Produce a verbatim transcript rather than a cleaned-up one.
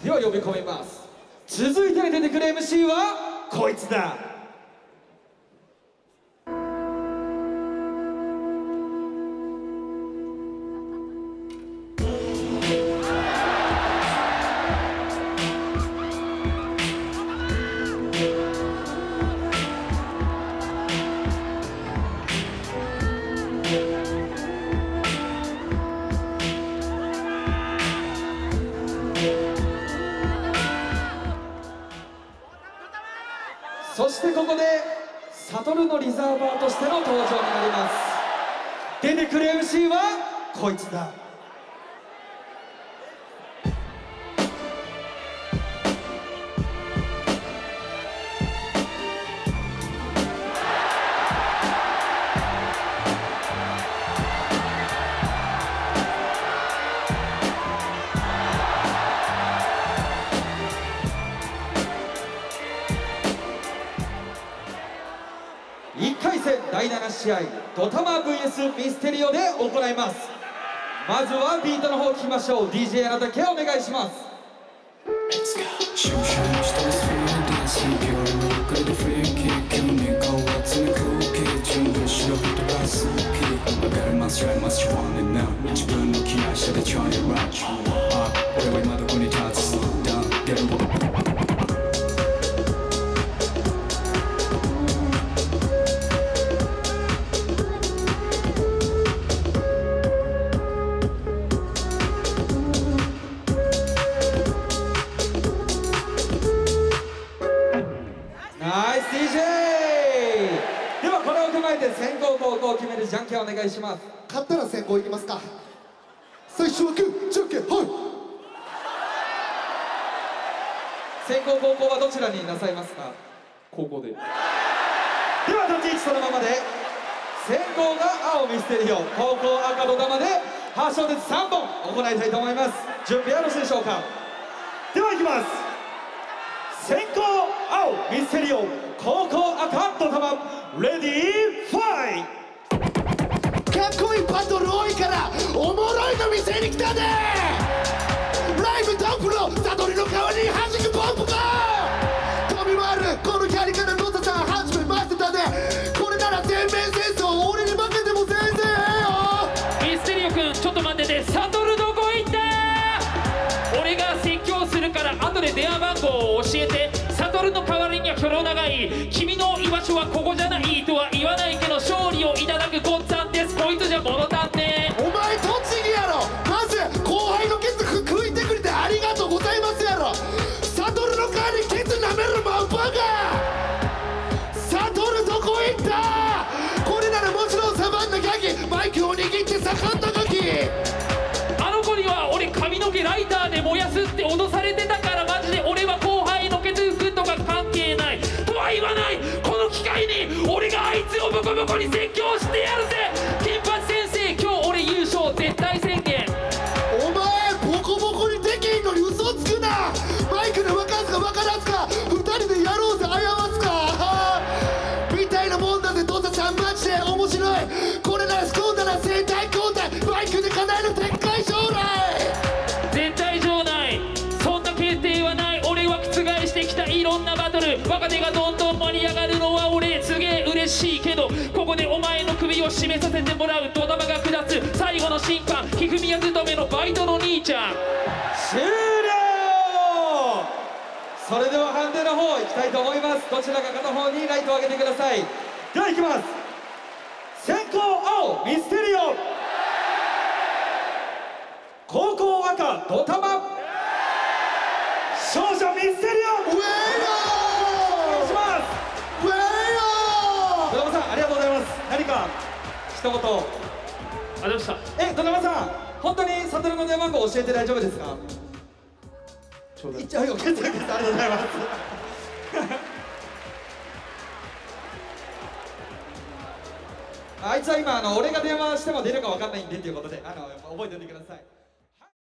では呼び込みます。続いて出てくる エムシー はこいつだ。そしてここでサトルのリザーバーとしての登場になります。出てくる エムシー はこいつだ。いっかいせんだいなな試合ドタマ ブイエス ミステリオで行います。まずはビートの方を聞きましょう。 ディージェー あなたけお願いします。ナイス ディージェー。 ではこれを踏まえて先攻後攻を決めるじゃんけんお願いします。 勝ったら先攻いきますか。最初はグーじゃんけんはい。 先攻後攻はどちらになさいますか。 高校で。 では立ち位置そのままで、先攻が青ミステリオ、後攻赤ドタマではち小節さんぼん行いたいと思います。準備はよろしいでしょうか。ではいきます。先行青ミステリオ、後攻赤ドタマ、レディーファイト。 かっこいいバトル多いからおもろいの見せに来たで。ライブトップのサトリの代わりに弾くポンプか飛び回るこのキャリから野田さん始めましてたで。これなら全面戦争俺に負けても全然ええよ。 ミステリオ君ちょっと待ってて、サトルどこ行った。俺が説教するから後で電話番号を教えて。サトルの代わりにはキョロ長い。君の居場所はここじゃないとは言わないけど勝利をいただくごっつぁんです。こいつじゃ物足んねえ。 お前栃木やろ。まず後輩のケツ食いてくれてありがとうございますやろ。サトルの代わりにケツ舐めるマンバカ。サトルどこ行った。これならもちろんサバンナギャギマイクを握って盛んなガキ。 あの子には俺髪の毛ライターで燃やすって脅されてたから、マジで俺は後輩のケツ拭くとか関係ないとは言わない。この機会に俺があいつをボコボコに説教してやるぜ。金八先生今日俺優勝絶対宣言。 お前ボコボコにできんのに嘘つくな。マイクで分かすか分からずか二人でやろうぜ謝すかみたいなもんだぜ。どうせさんマジで面白い。これならスコーダな生体交代マイクで叶えるでっかい将来。 絶対上ない。そんな決定はない。俺は覆してきたいろんなバトル。若手がどんどん盛り上がるのは俺すげえ嬉しいけど、ここでお前の首を絞めさせてもらう。ドタマが下つ最後の審判、ひふみや勤めのバイトの兄ちゃん。 終了。それでは判定の方いきたいと思います。どちらか片方にライトを上げてください。ではいきます。先攻青ミステリオ、後攻赤ドタマ、勝者ミステリオ。 ウェイヨーお願いします。 ウェイヨドタマさんありがとうございます。何か一言。 ありがとうございました。 え、ドタマさん本当にサトルの電話番号教えて大丈夫ですか。 ちょうだい。 一応よかったです。ありがとうございます。あいつは今あの俺が電話しても出るか分かんないんでっていうことであの覚えておいてください。